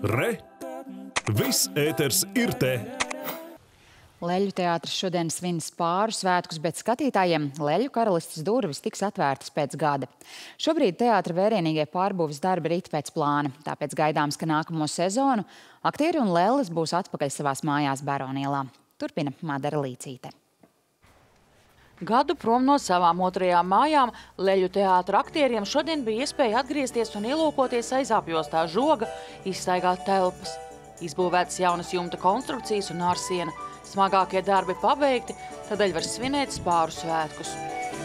Re! Viss ēters ir te! Leļu teātris šodien svin Spāru svētkus, bet skatītājiem Leļu karalistes durvis tiks atvērtas pēc gada. Šobrīd teātra vērienīgie pārbūves darbi rit pēc plāna, tāpēc gaidāms, ka nākamo sezonu aktieri un lelles būs atpakaļ savās mājās Baronielā. Turpina Madara Līcīte. Gadu prom no savām otrajām mājām Leļu teātra aktieriem šodien bija iespēja atgriezties un ielūkoties aiz apjostā žoga, izstaigāt telpas. Izbūvētas jaunas jumta konstrukcijas un ārsiena. Smagākie darbi pabeigti, tādēļ var svinēt Spāru svētkus.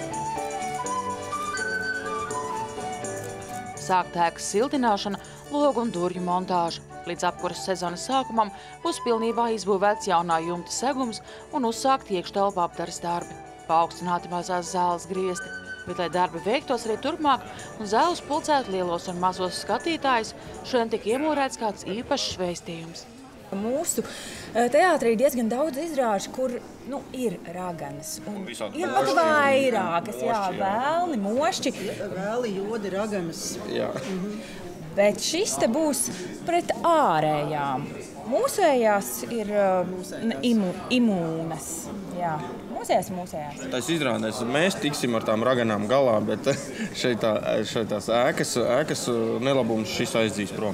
Sākt ēkas siltināšana, logu un durvju montāža. Līdz apkuras sezonas sākumam būs pilnībā izbūvēts jaunā jumta segums un uzsākt iekštelpu apdares darbi. Paaugstināti mazās zāles griesti, bet, lai darbi veiktos arī turpmāk un zāles pulcētu lielos un mazos skatītājus, šodien tika iemūrēts kāds īpašs vēstījums. Mūsu teātrī ir diezgan daudz izrāžu, kur ir raganas. Ir pat vairākas, vēlni, mošķi. Vēli, jodi, raganas. Jā. Bet šis te būs pret ārējām. Mūsējās ir imūnas. Jā. Mūsējās. Tas izrādēs, mēs tiksim ar tām raganām galā, bet šeit ēkas nelabums šis aizdīs prom.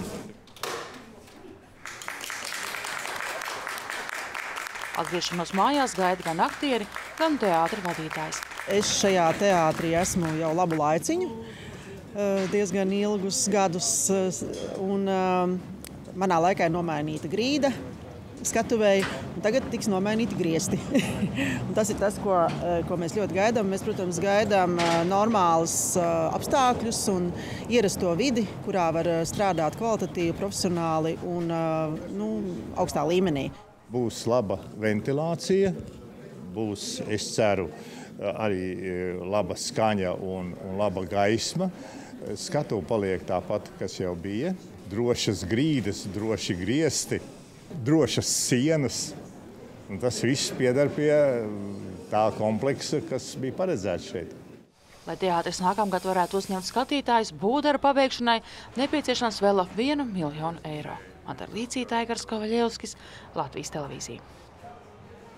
Atgriešanos mājās gaida gan aktieri, gan teātra vadītājs. Es šajā teātrī esmu jau labu laiciņu, diezgan ilgus gadus, un manā laikā ir nomainīta grīda skatuvēji, un tagad tiks nomainīti griesti. Tas ir tas, ko mēs ļoti gaidām. Mēs, protams, gaidām normālus apstākļus un ierasto vidi, kurā var strādāt kvalitatīvi, profesionāli un augstā līmenī. Būs laba ventilācija, būs, es ceru, arī laba skaņa un laba gaisma. Skatuve paliek tāpat, kas jau bija. Drošas grīdas, droši griesti, drošas sienas. Un tas viss pieder pie tā kompleksa, kas bija paredzēts šeit. Lai teātris nākamgad varētu uzņemt skatītājus, būvdarbu pabeigšanai nepieciešams vēl ap 1 miljonu eiro. Madara Līcīte, Aigars Kovaļevskis, Latvijas televīzija.